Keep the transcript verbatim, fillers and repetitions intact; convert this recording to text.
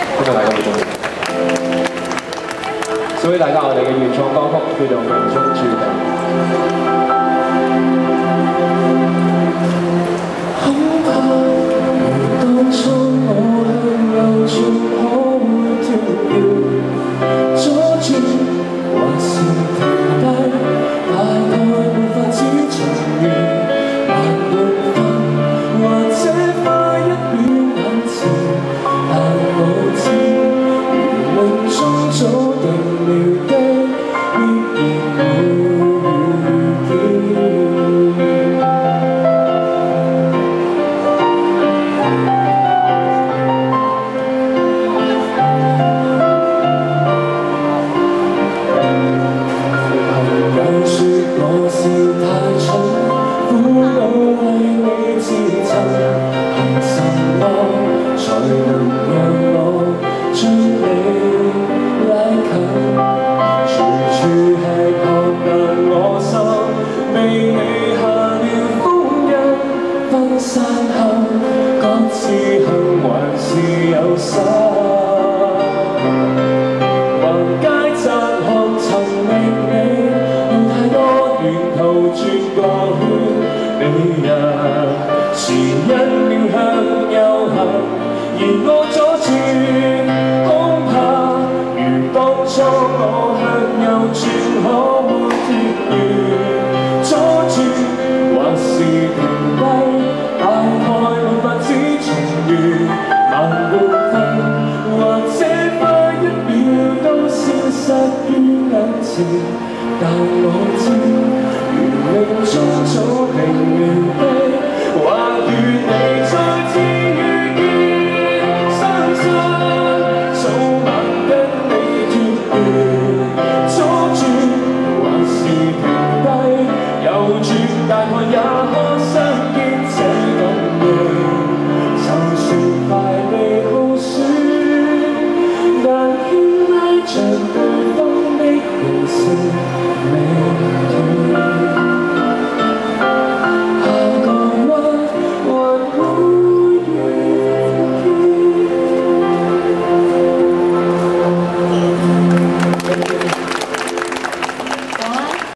今日大家好中意。送俾大家我哋嘅原創歌曲叫做《命中註定》。恐怕如當初我向右轉，可會跳躍？左轉還是停低？大概沒法子重現，還沒分，或者花一秒眼前，但我知，如命中早定了的，必然會遇見。朋友說我是太蠢，苦惱為你自尋，憑什麼才能讓我將你拉近？處處吃喝難我心，被你下了封印。分散後各自行還是有心，橫街窄巷尋覓你，有太多沿途轉過圈，你也是因了向右行，而我左轉，恐怕如當初我向右轉，可會跳躍？左轉還是停低？大概沒法子重圓，盲目分，或者花一秒都消失於眼前，但我知，如命中早定了的，或與你再次遇見，相信早晚跟你脫緣。左轉還是停低，右轉大概也可。